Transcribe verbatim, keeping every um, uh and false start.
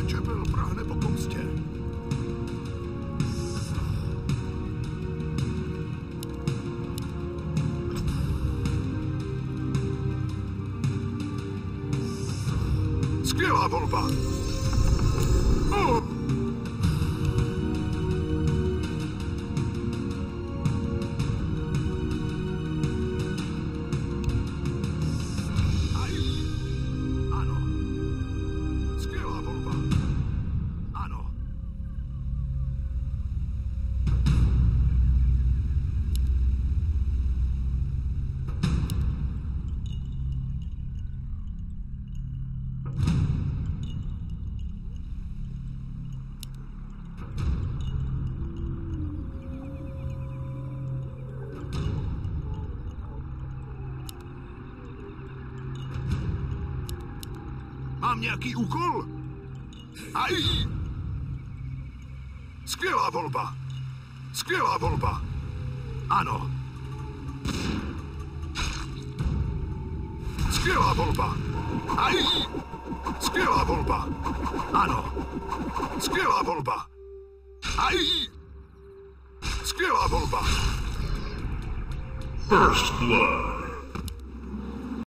Čepel prahne po pomstě. Skvělá volba. Oh. Mám nějaký úkol? Aj! Skvělá volba. Skvělá volba. Ano. Skvělá volba. Aj! Skvělá volba. Ano. Skvělá volba. Aj! Skvělá volba. First blood.